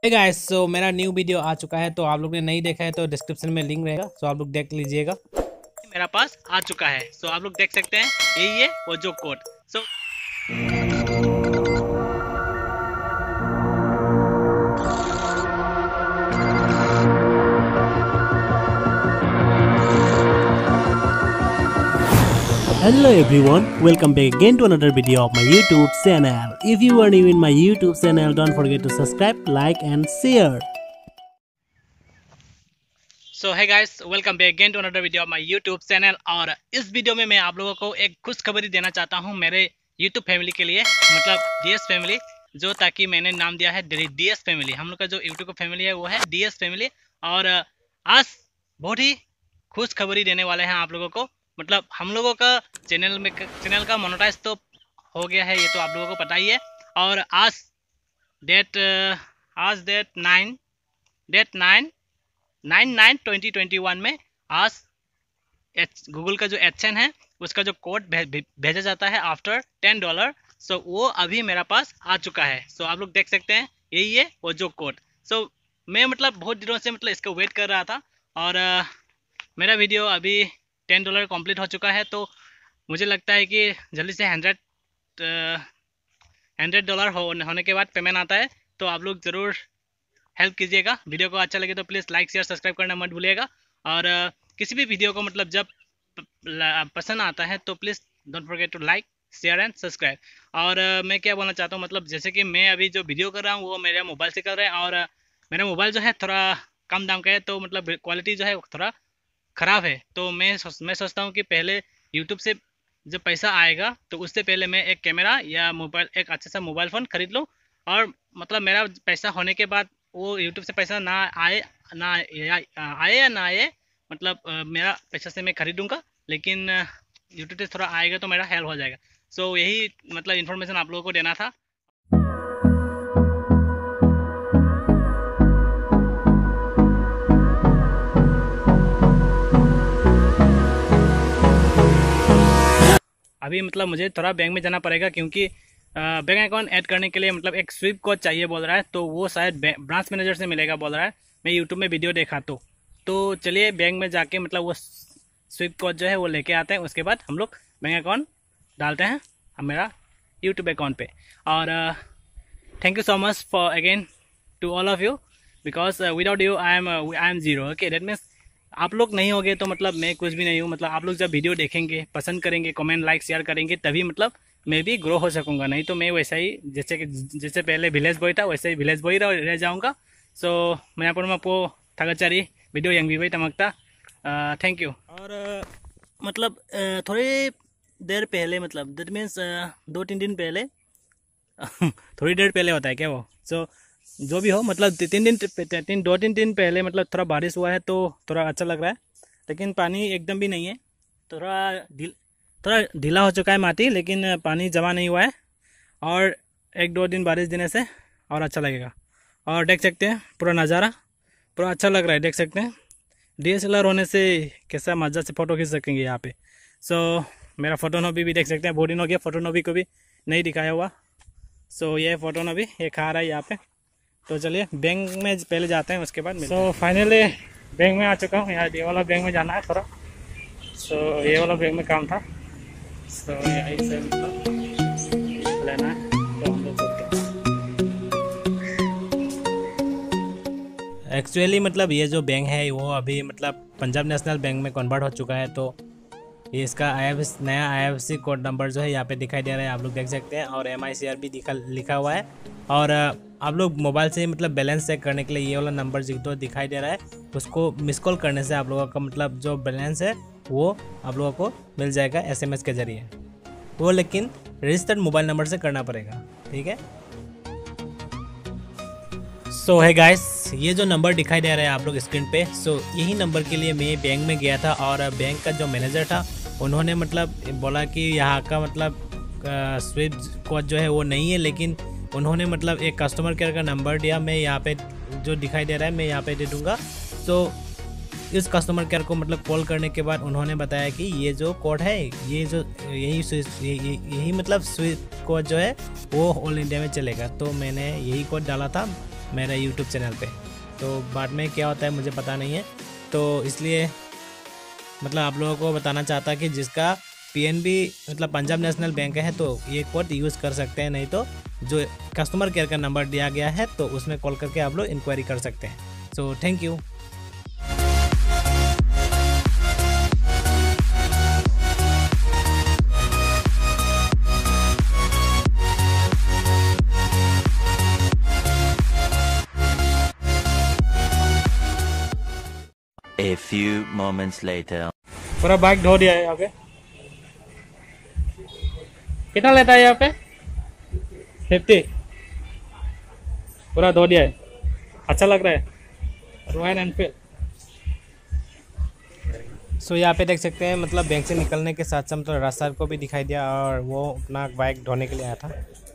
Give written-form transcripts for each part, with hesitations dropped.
Hey guys, सो मेरा new video आ चुका है। तो आप लोग ने नहीं देखा है तो डिस्क्रिप्शन में लिंक रहेगा, सो आप लोग देख लीजिएगा। मेरा पास आ चुका है, सो आप लोग देख सकते हैं, यही है वो जो code. So Hello everyone, welcome back again to another video of my YouTube channel. If you are new in my YouTube channel, don't forget to subscribe, like and share. So है guys, welcome back again to another video of my YouTube channel. और इस video में मैं आप लोगों को एक खुशखबरी देना चाहता हूं मेरे यूट्यूब फैमिली के लिए, मतलब डीएस फैमिली, जो ताकि मैंने नाम दिया है डीएस फैमिली। हम लोग का जो यूट्यूब का फैमिली है वो है डीएस फैमिली। और आज बहुत ही खुशखबरी देने वाले हैं आप लोगों को। मतलब हम लोगों का चैनल का मोनेटाइज तो हो गया है, ये तो आप लोगों को पता ही है। और आज डेट 9/9/2021 में आज गूगल का जो एडसेंस है उसका जो कोड भेजा जाता है आफ्टर $10। सो वो अभी मेरा पास आ चुका है। सो आप लोग देख सकते हैं, यही है वो जो कोड। सो मैं मतलब बहुत दिनों से मतलब इसका वेट कर रहा था। और मेरा वीडियो अभी $10 कंप्लीट हो चुका है। तो मुझे लगता है कि जल्दी से $100 होने के बाद पेमेंट आता है। तो आप लोग ज़रूर हेल्प कीजिएगा। वीडियो को अच्छा लगे तो प्लीज़ लाइक शेयर सब्सक्राइब करना मत भूलिएगा। और किसी भी वीडियो को मतलब जब पसंद आता है तो please don't forget to like share and subscribe. और मैं क्या बोलना चाहता हूँ, मतलब जैसे कि मैं अभी जो वीडियो कर रहा हूँ वो मेरे मोबाइल से कर रहे हैं। और मेरा मोबाइल जो है थोड़ा कम दाम का है, तो मतलब क्वालिटी जो है थोड़ा ख़राब है। तो मैं सोचता हूँ कि पहले यूट्यूब से जब पैसा आएगा तो उससे पहले मैं एक कैमरा या एक अच्छा सा मोबाइल फ़ोन ख़रीद लूँ। और मतलब मेरा पैसा होने के बाद वो यूट्यूब से पैसा ना आए या ना आए, मतलब मेरा पैसा से मैं खरीदूँगा, लेकिन यूट्यूब से थोड़ा आएगा तो मेरा हेल्प हो जाएगा। सो यही मतलब इन्फॉर्मेशन आप लोगों को देना था। अभी मतलब मुझे थोड़ा बैंक में जाना पड़ेगा, क्योंकि बैंक अकाउंट ऐड करने के लिए मतलब एक स्विफ्ट कोड चाहिए बोल रहा है। तो वो शायद ब्रांच मैनेजर से मिलेगा बोल रहा है, मैं यूट्यूब में वीडियो देखा। तो चलिए बैंक में जाके मतलब वो स्विफ्ट कोड जो है वो लेके आते हैं। उसके बाद हम लोग बैंक अकाउंट डालते हैं मेरा यूट्यूब अकाउंट पे। और thank you so much for again to all of you, because without you I am zero. Okay, that means आप लोग नहीं होगे तो मतलब मैं कुछ भी नहीं हूँ। मतलब आप लोग जब वीडियो देखेंगे, पसंद करेंगे, कमेंट लाइक शेयर करेंगे, तभी मतलब मैं भी ग्रो हो सकूँगा। नहीं तो मैं वैसा ही जैसे पहले विलेज बॉय था वैसे ही विलेज बॉय रह जाऊँगा। सो मैं पो थागाचारी वीडियो यंग भी भाई तमकता। Thank you. और मतलब थोड़ी देर पहले, मतलब दैट मीन्स 2-3 दिन पहले थोड़ी देर पहले होता है क्या वो। सो जो भी हो, मतलब 2-3 दिन पहले मतलब थोड़ा बारिश हुआ है, तो थोड़ा अच्छा लग रहा है। लेकिन पानी एकदम भी नहीं है, थोड़ा ढीला हो चुका है माटी, लेकिन पानी जमा नहीं हुआ है। और 1-2 दिन बारिश देने से और अच्छा लगेगा। और देख सकते हैं पूरा नज़ारा पूरा अच्छा लग रहा है, देख सकते हैं। DSLR होने से कैसा मज़ा से फ़ोटो खींच सकेंगे यहाँ पे। सो मेरा फोटोनोबी भी देख सकते हैं, बहुत दिन हो गया फोटोनोबी को भी नहीं दिखाया हुआ। सो ये फोटोनोबी ये खा रहा है यहाँ पे। तो चलिए बैंक में पहले जाते हैं, उसके बाद। सो फाइनली बैंक में आ चुका हूँ। यहाँ ये वाला बैंक में जाना है थोड़ा। सो ये वाला बैंक में काम था, सो यही से मतलब लेना है, तो हम लोग चलते हैं। एक्चुअली मतलब ये जो बैंक है वो अभी मतलब पंजाब नेशनल बैंक में कन्वर्ट हो चुका है। तो ये इसका नया IFSC कोड नंबर जो है यहाँ पे दिखाई दे रहा है, आप लोग देख सकते हैं। और MICR भी लिखा हुआ है। और आप लोग मोबाइल से मतलब बैलेंस चेक करने के लिए ये वाला नंबर जो दिखाई दे रहा है उसको मिस कॉल करने से आप लोगों का मतलब जो बैलेंस है वो आप लोगों को मिल जाएगा SMS के ज़रिए। वो लेकिन रजिस्टर्ड मोबाइल नंबर से करना पड़ेगा, ठीक है। सो है गाइस, ये जो नंबर दिखाई दे रहा है आप लोग स्क्रीन पे, सो यही नंबर के लिए मैं बैंक में गया था। और बैंक का जो मैनेजर था उन्होंने मतलब बोला कि यहाँ का मतलब स्विफ्ट कोड जो है वो नहीं है, लेकिन उन्होंने मतलब एक कस्टमर केयर का नंबर दिया। मैं यहाँ पे जो दिखाई दे रहा है मैं यहाँ पे दे दूँगा। तो इस कस्टमर केयर को मतलब कॉल करने के बाद उन्होंने बताया कि ये जो कोड है यही मतलब स्विफ्ट कोड जो है वो ऑल इंडिया में चलेगा। तो मैंने यही कोड डाला था मेरे यूट्यूब चैनल पे। तो बाद में क्या होता है मुझे पता नहीं है, तो इसलिए मतलब आप लोगों को बताना चाहता कि जिसका PNB मतलब पंजाब नेशनल बैंक है तो ये कोड यूज़ कर सकते हैं, नहीं तो जो कस्टमर केयर का नंबर दिया गया है तो उसमें कॉल करके आप लोग इंक्वायरी कर सकते हैं। So thank you. A few moments later. पूरा बाइक धो दिया है यहाँ पे। कितना लेता है यहाँ पे? 50। पूरा धो दिया है, अच्छा लग रहा है रॉयल एनफील्ड। सो यहाँ पे देख सकते हैं मतलब बैंक से निकलने के साथ साथ तो रास्ता को भी दिखाई दिया और वो अपना बाइक धोने के लिए आया था।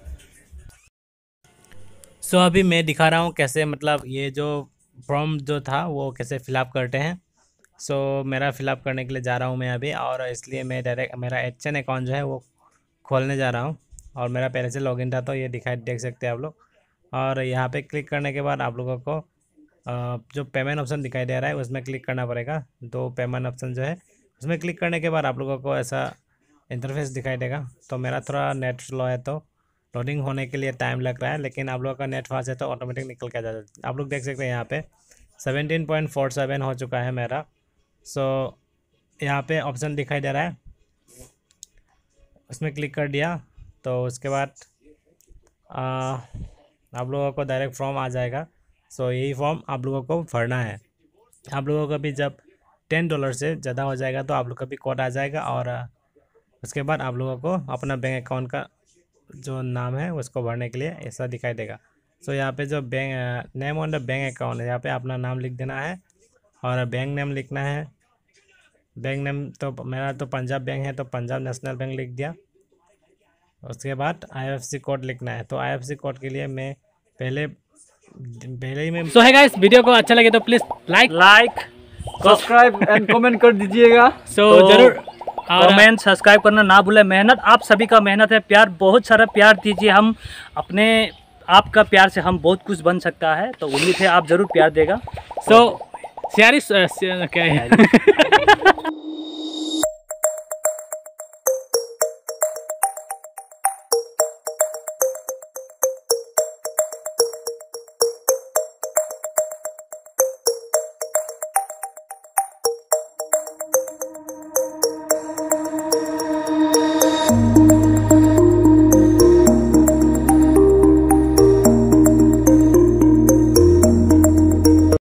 सो अभी मैं दिखा रहा हूँ कैसे मतलब ये जो फॉर्म जो था वो कैसे फिलअप करते हैं। सो मेरा फिलअप करने के लिए जा रहा हूँ मैं अभी, और इसलिए मैं डायरेक्ट मेरा HN अकाउंट जो है वो खोलने जा रहा हूँ। और मेरा पहले से लॉगिन था तो ये देख सकते हैं आप लोग। और यहाँ पे क्लिक करने के बाद आप लोगों को जो पेमेंट ऑप्शन दिखाई दे रहा है उसमें क्लिक करना पड़ेगा। तो पेमेंट ऑप्शन जो है उसमें क्लिक करने के बाद आप लोगों को ऐसा इंटरफेस दिखाई देगा। तो मेरा थोड़ा नेट स्लो है तो लोडिंग होने के लिए टाइम लग रहा है, लेकिन आप लोगों का नेट फास्ट है तो ऑटोमेटिक निकल के आ जाता है। आप लोग देख सकते हैं यहाँ पे 17.47 हो चुका है मेरा। सो यहाँ पे ऑप्शन दिखाई दे रहा है, उसमें क्लिक कर दिया तो उसके बाद आप लोगों को डायरेक्ट फॉर्म आ जाएगा। सो यही फॉर्म आप लोगों को भरना है। आप लोगों का भी जब $10 से ज़्यादा हो जाएगा तो आप लोग का भी कोड आ जाएगा, और उसके बाद आप लोगों को अपना बैंक अकाउंट का जो नाम है उसको भरने के लिए ऐसा दिखाई देगा। सो यहाँ पे जो bank name on the bank account है, यहाँ पे अपना नाम लिख देना है और बैंक नेम लिखना है। बैंक नेम तो मेरा तो पंजाब बैंक है तो पंजाब नेशनल बैंक लिख दिया। उसके बाद IFSC कोड लिखना है। तो IFSC कोड के लिए मैं पहले ही मैं सो है गाइस, वीडियो को अच्छा लगे तो please like subscribe and comment कर दीजिएगा। सो जरूर कमेंट सब्सक्राइब करना ना भूलें। मेहनत आप सभी का मेहनत है, प्यार बहुत सारा प्यार दीजिए। हम अपने आपका प्यार से हम बहुत कुछ बन सकता है, तो उम्मीद है आप ज़रूर प्यार देगा। सो क्या है